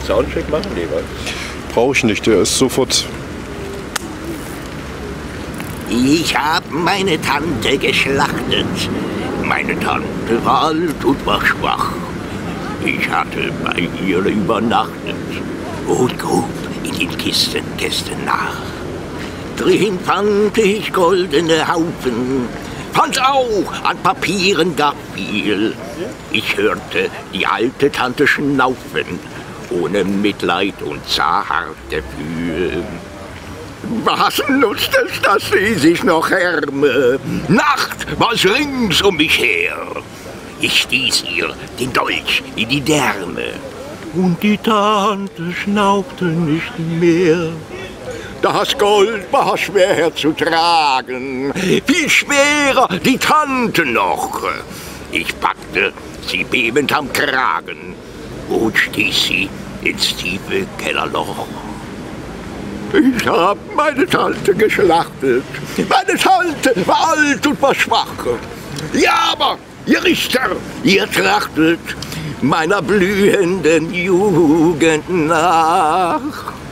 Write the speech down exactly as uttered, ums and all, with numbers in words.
Soundcheck machen? Nee, was? Brauche ich nicht, der ist sofort. Ich habe meine Tante geschlachtet. Meine Tante war alt und war schwach. Ich hatte bei ihr übernachtet. Und grub in den Kisten Gästen nach. Drin fand ich goldene Haufen. Fand auch an Papieren gar viel. Ich hörte die alte Tante schnaufen, ohne Mitleid und Zartgefühl. Was nutzt es, dass sie sich noch härme? Nacht war's rings um mich her. Ich stieß ihr den Dolch in die Därme. Und die Tante schnaubte nicht mehr. Das Gold war schwer zu tragen, viel schwerer die Tante noch. Ich packte sie bebend am Kragen und stieß sie ins tiefe Kellerloch. Ich hab meine Tante geschlachtet. Meine Tante war alt und war schwach. Ja, aber ihr Richter, ihr trachtet meiner blühenden Jugend nach.